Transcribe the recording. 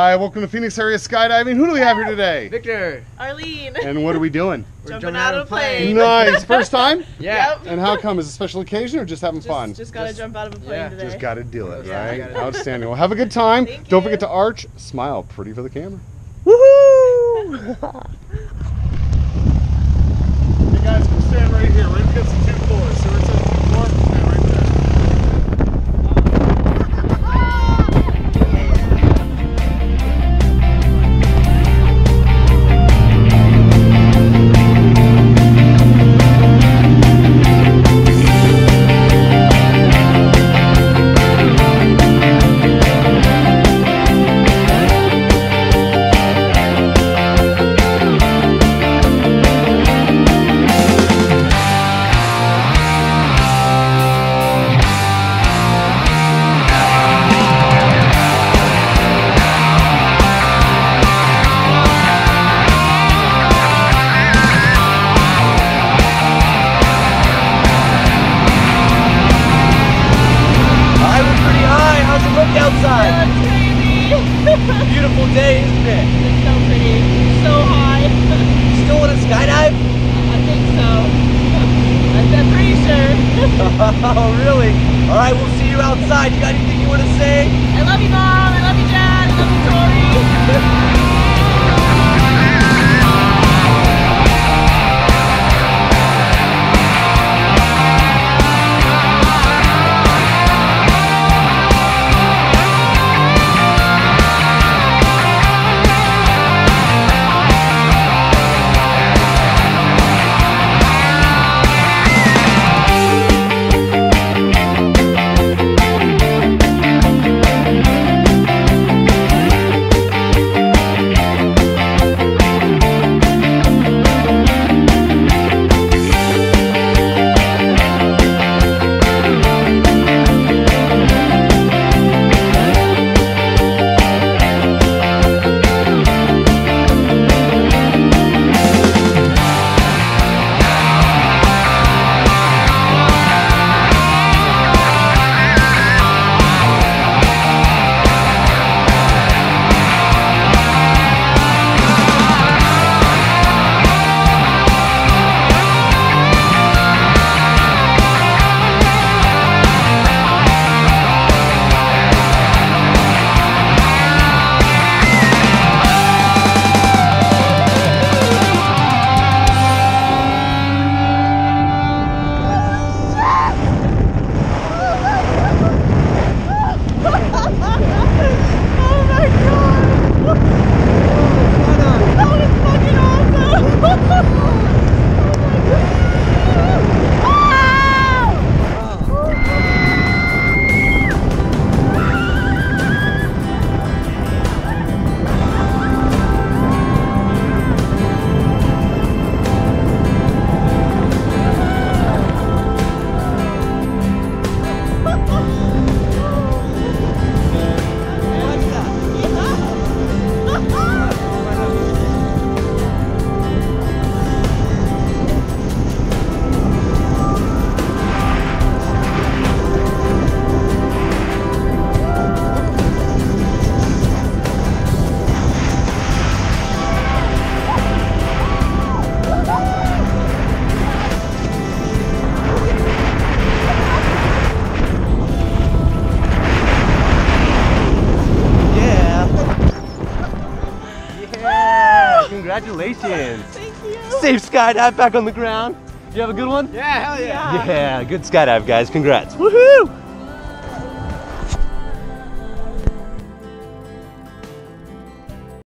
Hi, welcome to Phoenix Area Skydiving. Who do we have here today? Victor. Arlene. And what are we doing? We're jumping out of a plane. Nice. First time? Yeah. Yep. And how come? Is it a special occasion or just having fun? Just gotta jump out of a plane today. Just gotta do it, Yeah, right? Outstanding. Well, have a good time. Don't forget to arch, smile pretty for the camera. Woohoo! Hey guys, we'll stand right here. We're gonna get some 2 floors. So we're at 2 floors, stand right there. Outside. Beautiful day, isn't it? It's so pretty. So high. Still want to skydive? I think so. I'm pretty sure. Oh, really? All right, we'll see you outside. You got anything you want to say? I love you, Mom. I love you, Dad. I love you, Tori. Congratulations. Thank you. Safe skydive back on the ground. You have a good one? Yeah, hell yeah. Yeah, good skydive, guys. Congrats. Woohoo!